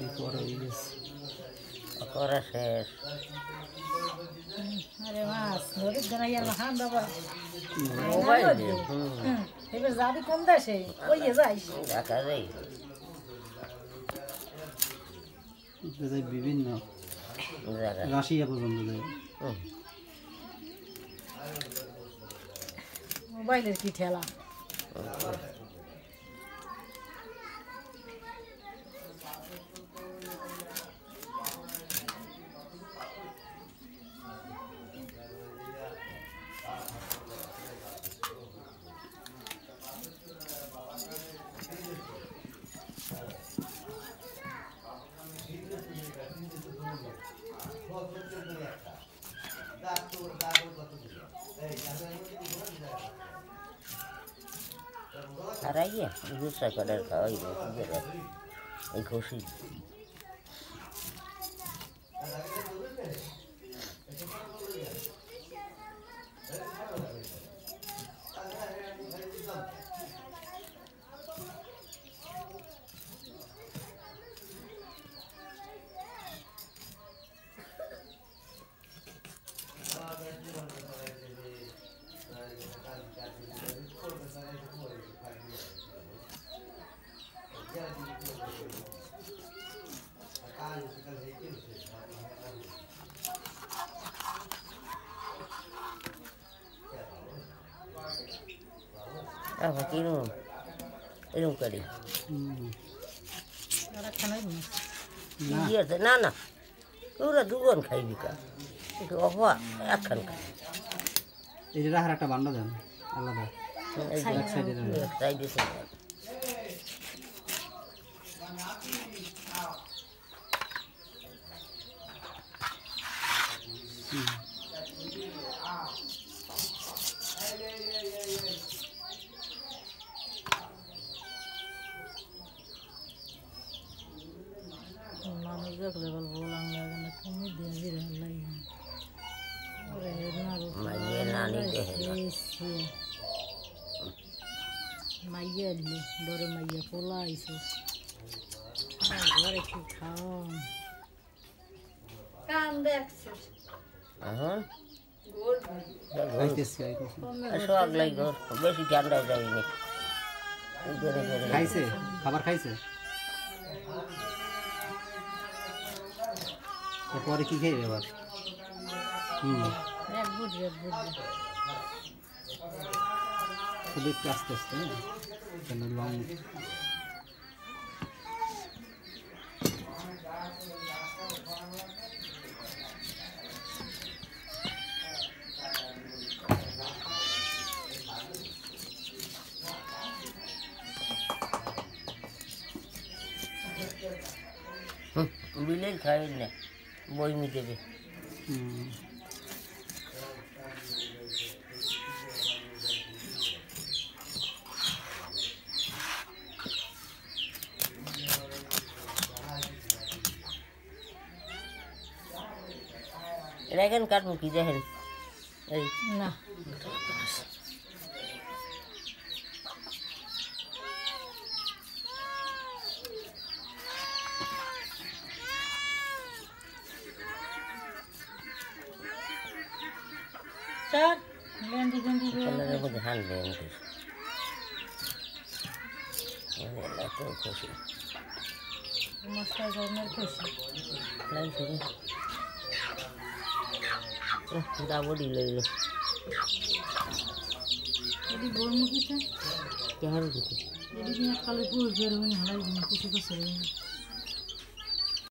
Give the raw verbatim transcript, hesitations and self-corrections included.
নদী পরে হয়ে গেছে করা শেষ আরে মাছ নদীর জন্য ইয়ার হান বাবা মোবাইল এবার যাবি কোন দেশে ওই যাই দেখা যায় বিভিন্ন রাশিয়া পর্যন্ত যায় মোবাইলের কি ঠেলা আর আইয়া গুসা করার খাওয়াই এই খুশি apa kilo ini kali iya nana udah dugaan kayak gitu itu apa akan ini dah rata banda dan alat dah side dah side itu level bolang lagi nak kami dia dia lagi. Maya nani deh. Maya ni, baru Maya pola itu. Ah, baru kita. Kan dek. Aha. Gol. Kaites kaites. Asal lagi gol. Besi janda jauh ini. Kaise, kabar kaise. পরে কি খাইবে এবার হুম এক বুট এক বুট খুব একটু আস্তে আস্তে কেন লং বিলের খাই না বই মিটে দে এটা কেন কাটবো কি দেখেন এই না Sir, ganti ganti dulu. Kalau ada bagian ganti. Ini lah tu kursi. Master corner kursi. Lain sini. Oh, sudah bodi lagi. Jadi bormu kita? Jangan gitu. Jadi ni kalau pun baru ni halai ni kursi kursi.